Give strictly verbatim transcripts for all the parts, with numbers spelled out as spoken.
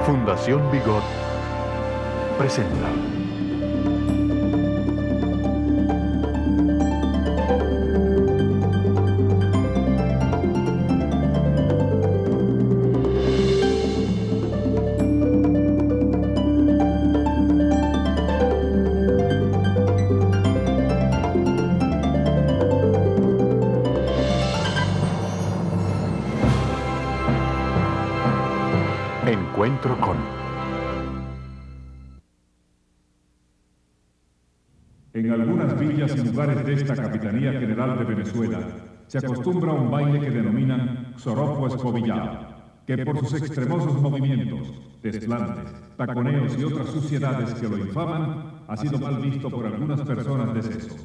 Fundación Bigot presenta. Encuentro con... En algunas villas y lugares de esta Capitanía General de Venezuela se acostumbra un baile que denominan Xoropo Escobillado, que por sus extremosos movimientos, desplantes, taconeos y otras suciedades que lo infaman, ha sido mal visto por algunas personas de sexo.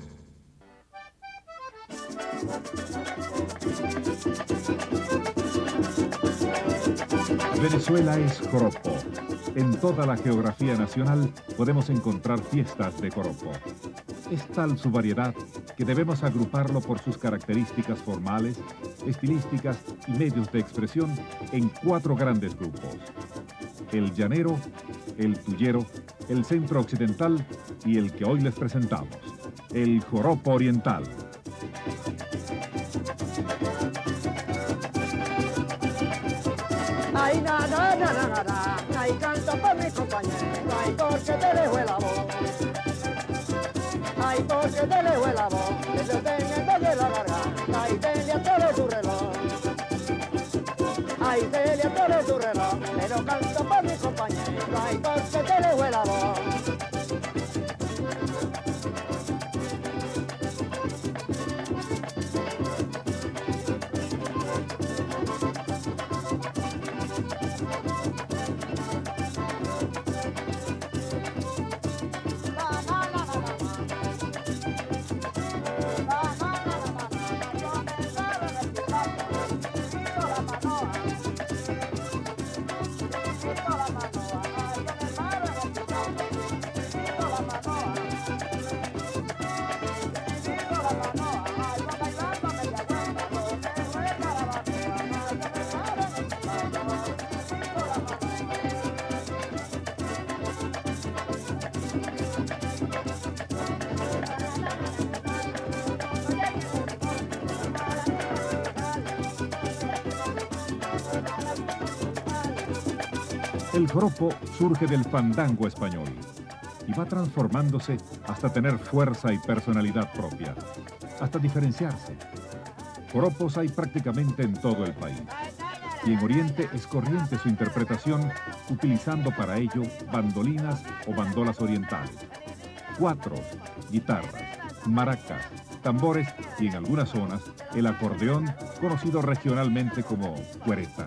Venezuela es joropo. En toda la geografía nacional podemos encontrar fiestas de joropo. Es tal su variedad que debemos agruparlo por sus características formales, estilísticas y medios de expresión en cuatro grandes grupos: el llanero, el tuyero, el centro occidental y el que hoy les presentamos, el joropo oriental. Ay, na, na, na, na, na, na, ay, canta por mi compañero, ay, porque te dejo el amor. Ay, porque te dejo el amor, que yo tenga de la garganta, ay, Celia, todo tu reloj. Ay, Celia, todo tu reloj, pero canto por mi compañero, ay, porque te dejo el amor. El joropo surge del fandango español y va transformándose hasta tener fuerza y personalidad propia, hasta diferenciarse. Joropos hay prácticamente en todo el país, y en Oriente es corriente su interpretación utilizando para ello bandolinas o bandolas orientales, cuatros, guitarras, maracas, tambores y en algunas zonas el acordeón, conocido regionalmente como cuereta.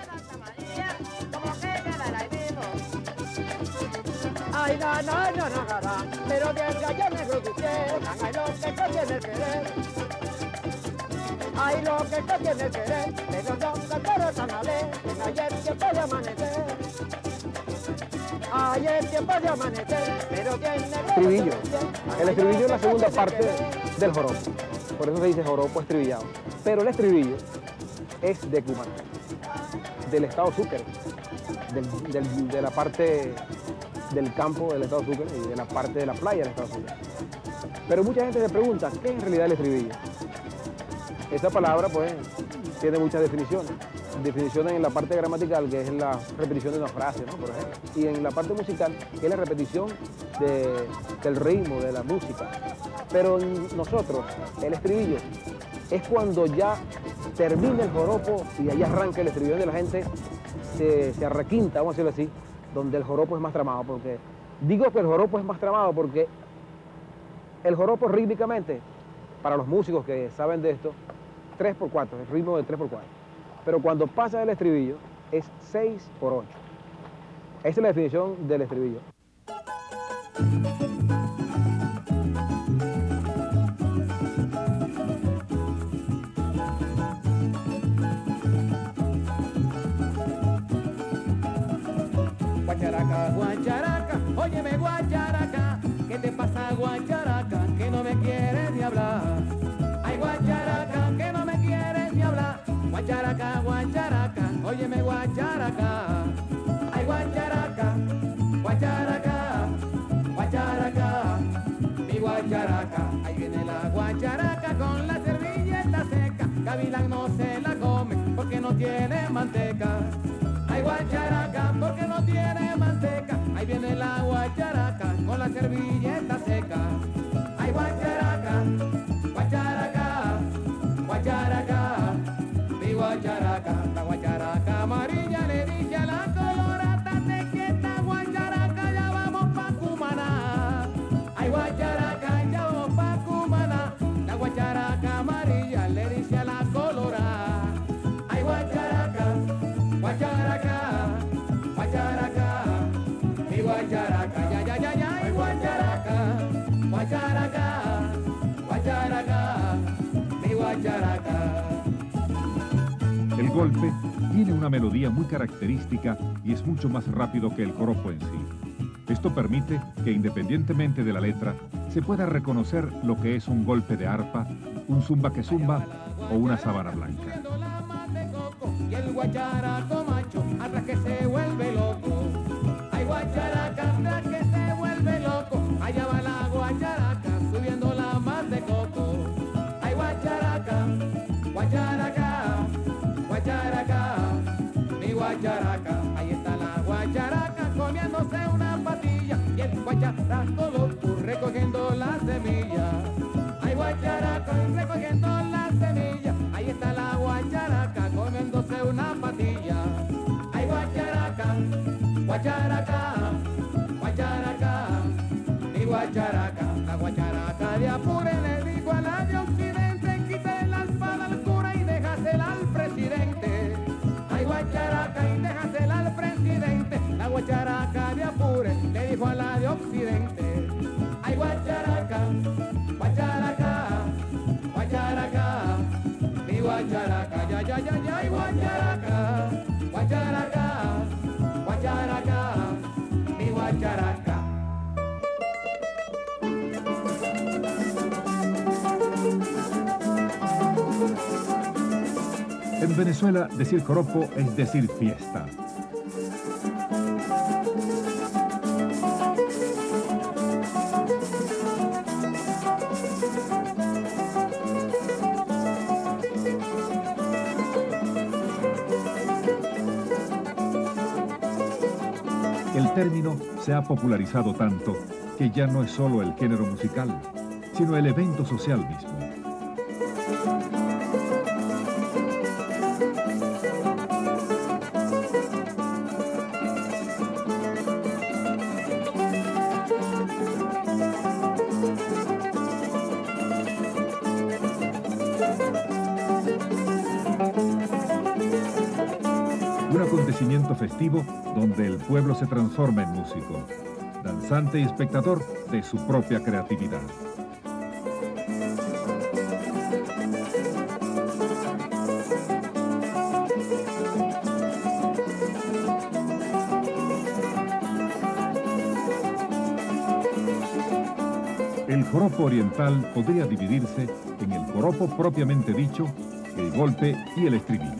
Ay, na, na, na, na, na, na, pero del gallo negro de usted, ay, lo que contiene el querer. Ay, lo que contiene el querer, pero no cantero tan alegre, en ayer tiempo de amanecer. Ayer tiempo de amanecer, pero tiene... Estribillo. El estribillo es la segunda parte del joropo. Por eso se dice joropo estribillado. Pero el estribillo es de Cumaná, del estado Sucre, del, del, de la parte del campo del estado Sucre y de la parte de la playa del estado Sucre. Pero mucha gente se pregunta, ¿qué es en realidad el estribillo? Esta palabra, pues, tiene muchas definiciones. Definiciones en la parte gramatical, que es la repetición de una frase, ¿no? Por ejemplo. Y en la parte musical, que es la repetición de, del ritmo, de la música. Pero en nosotros, el estribillo es cuando ya termina el joropo y ahí arranca el estribillo, donde la gente se, se arrequinta, vamos a decirlo así, donde el joropo es más tramado. Porque digo que el joropo es más tramado porque el joropo rítmicamente, para los músicos que saben de esto, tres por cuatro, el ritmo de tres por cuatro. Pero cuando pasa el estribillo es seis por ocho. Esa es la definición del estribillo. Guacharaca, guacharaca, óyeme guacharaca, ¿qué te pasa guacharaca? Que no me quieres ni hablar. Ay guacharaca, que no me quieres ni hablar. Guacharaca, guacharaca, óyeme guacharaca. Ay guacharaca. guacharaca con la servilleta seca, Gavilán no se la come porque no tiene manteca. Ay, guacharaca, porque no tiene manteca, ahí viene la guacharaca con la servilleta seca. Ay, guacharaca, guacharaca, guacharaca, mi guacharaca, la guacharaca amarilla le dice a la colorata de que esta guacharaca ya vamos pa' Cumaná. Ay, guacharaca, ya vamos pa' Cumaná, la guacharaca amarilla le dice a la colorada. Ay, guacharaca, guacharaca, guacharaca, mi guacharaca, ya, ya, ya, ya, ay, guacharaca, guacharaca, guacharaca, mi guacharaca. El golpe tiene una melodía muy característica y es mucho más rápido que el joropo en sí. Esto permite que, independientemente de la letra, se pueda reconocer lo que es un golpe de arpa, un zumba que zumba o una sabana blanca. Y el guacharaco macho atrás que se vuelve loco. Hay guacharaca atrás que se vuelve loco. Allá va la guacharaca subiendo la mar de coco. Hay guacharaca, guacharaca, guacharaca, mi guacharaca. Ahí está la guacharaca comiéndose una patilla y el guacharaco loco recogiendo la semilla. Hay guacharaca recogiendo la semilla. Ahí está la guacharaca comiéndose una patilla. Hay guacharaca, guacharaca, guacharaca, mi guacharaca. La guacharaca de Apure le dijo a la de Occidente, quítale la espada al cura y déjasela al presidente. Hay guacharaca y déjasela al presidente. La guacharaca de Apure le dijo a la de Occidente. Hay guacharaca, guacharaca, guacharaca, mi guacharaca, ya, ya, ya, ya, ay, guacharaca, guacharaca, guacharaca, mi guacharaca. En Venezuela, decir joropo es decir fiesta. El término se ha popularizado tanto que ya no es solo el género musical, sino el evento social mismo. Un acontecimiento festivo donde el pueblo se transforma en músico, danzante y espectador de su propia creatividad. El joropo oriental podría dividirse en el joropo propiamente dicho, el golpe y el estribillo.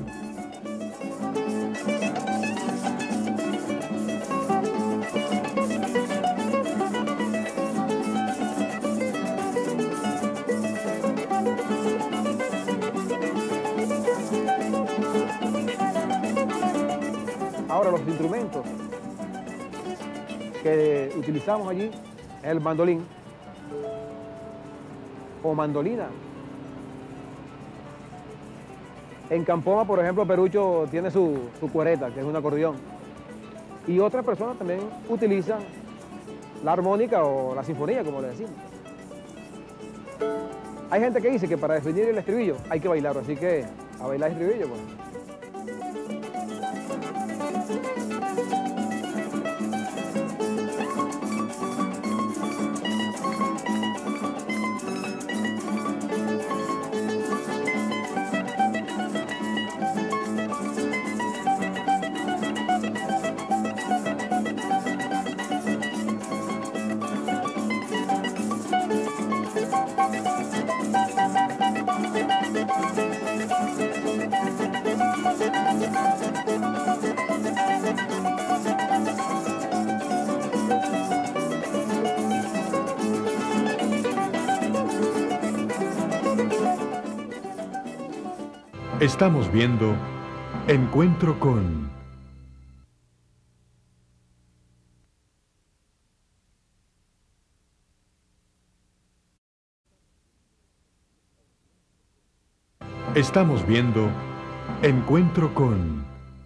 Ahora, los instrumentos que utilizamos allí es el mandolín o mandolina. En Campoma, por ejemplo, Perucho tiene su, su cuereta, que es un acordeón. Y otras personas también utilizan la armónica o la sinfonía, como le decimos. Hay gente que dice que para definir el estribillo hay que bailarlo, así que a bailar estribillo, pues. Estamos viendo Encuentro con... Estamos viendo Encuentro con...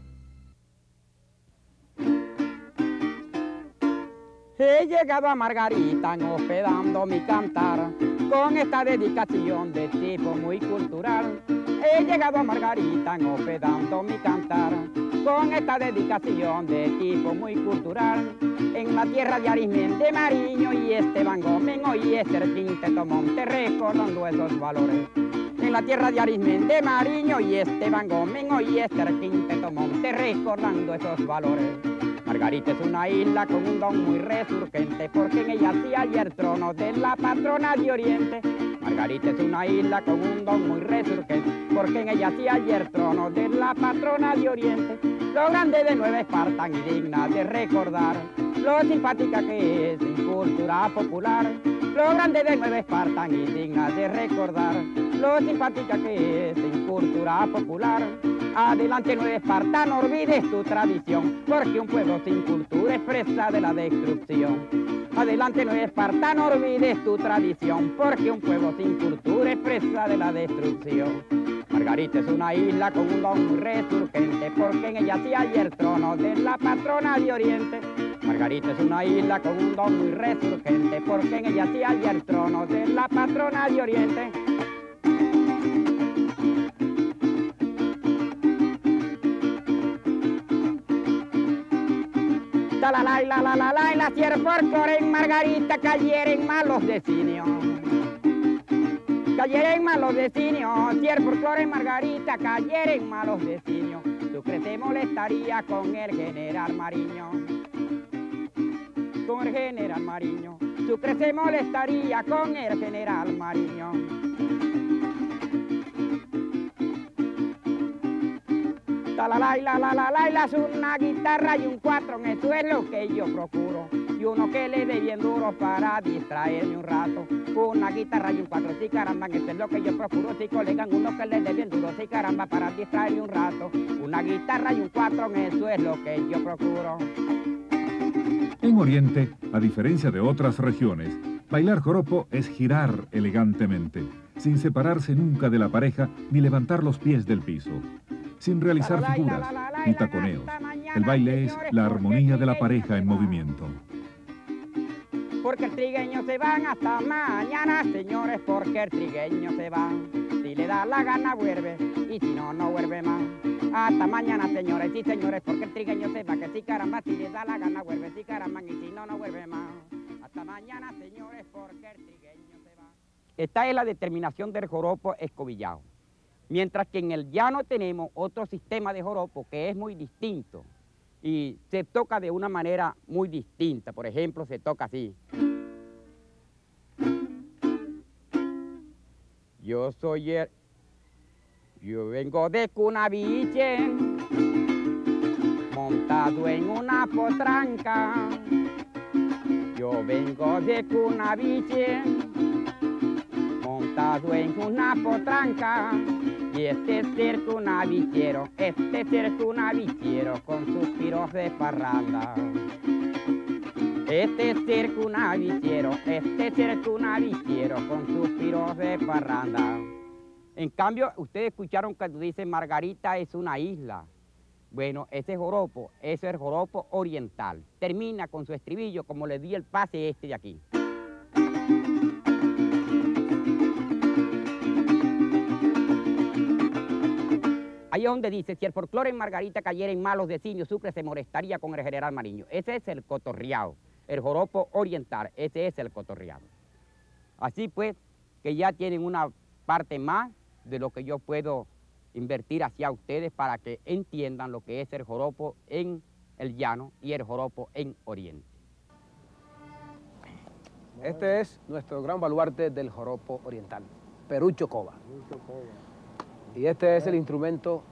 He llegado a Margarita hospedando mi cantar con esta dedicación de tipo muy cultural. He llegado a Margarita hospedando mi cantar con esta dedicación de tipo muy cultural. En la tierra de Arismendi Mariño y Esteban Gómez y Ester Quinteto Monte recordando esos valores. En la tierra de Arismendi Mariño y Esteban Gómez y Ester Quinteto Monte recordando esos valores. Margarita es una isla con un don muy resurgente, porque en ella se halla el trono de la patrona de Oriente. Margarita es una isla con un don muy resurgente, porque en ella se halla el trono de la patrona de Oriente. Lo grande de Nueva Esparta y digna de recordar, lo simpática que es en cultura popular. Lo grande de Nueva Esparta y digna de recordar, lo simpática que es en cultura popular. Adelante Nueva Esparta, no olvides tu tradición, porque un pueblo sin cultura es presa de la destrucción. Adelante Nueva Esparta, no olvides tu tradición, porque un pueblo sin cultura es presa de la destrucción. Margarita es una isla con un don muy resurgente, porque en ella se halla el trono de la patrona de Oriente. Margarita es una isla con un don muy resurgente, porque en ella se halla el trono de la patrona de Oriente. La la la la la la la la si el folclore en Margarita cayera en malos designios. Cayera en malos designios, si el folclore en Margarita cayera en malos designios, Sucre se molestaría con el general Mariño. Con el general Mariño, Sucre se molestaría con el general Mariño. La la la la la la la es una guitarra y un cuatro, eso es lo que yo procuro. Y uno que le dé bien duro para distraerme un rato. Una guitarra y un cuatro, sí caramba, eso es lo que yo procuro. Sí colegan, uno que le dé bien duro, sí caramba, para distraerme un rato. Una guitarra y un cuatro, eso es lo que yo procuro. En Oriente, a diferencia de otras regiones, bailar joropo es girar elegantemente, sin separarse nunca de la pareja ni levantar los pies del piso. Sin realizar figuras ni taconeos. El baile es la armonía de la pareja en movimiento. Porque el trigueño se van hasta mañana, señores, porque el trigueño se va. Si le da la gana vuelve, y si no, no vuelve más. Hasta mañana, señores, sí, señores, porque el trigueño se va, que si caramba, si le da la gana vuelve, si caramba, y si no, no vuelve más. Hasta mañana, señores, porque el trigueño se va. Esta es la determinación del joropo escobillado. Mientras que en el llano tenemos otro sistema de joropo que es muy distinto y se toca de una manera muy distinta. Por ejemplo, se toca así. Yo soy el... Yo vengo de Cunaviche, montado en una potranca. Yo vengo de Cunaviche, montado en una potranca. Y este cerco naviciero, este cerco naviciero con suspiros de parranda. Este cerco naviciero, este cerco naviciero con suspiros de parranda. En cambio, ustedes escucharon cuando dice Margarita es una isla. Bueno, ese joropo, ese es el joropo oriental. Termina con su estribillo como le di el pase este de aquí. Ahí es donde dice, si el folclore en Margarita cayera en malos designios, Sucre se molestaría con el general Mariño. Ese es el cotorreado, el joropo oriental, ese es el cotorreado. Así pues, que ya tienen una parte más de lo que yo puedo invertir hacia ustedes para que entiendan lo que es el joropo en el llano y el joropo en Oriente. Este es nuestro gran baluarte del joropo oriental, Perucho Coba. Y este es el instrumento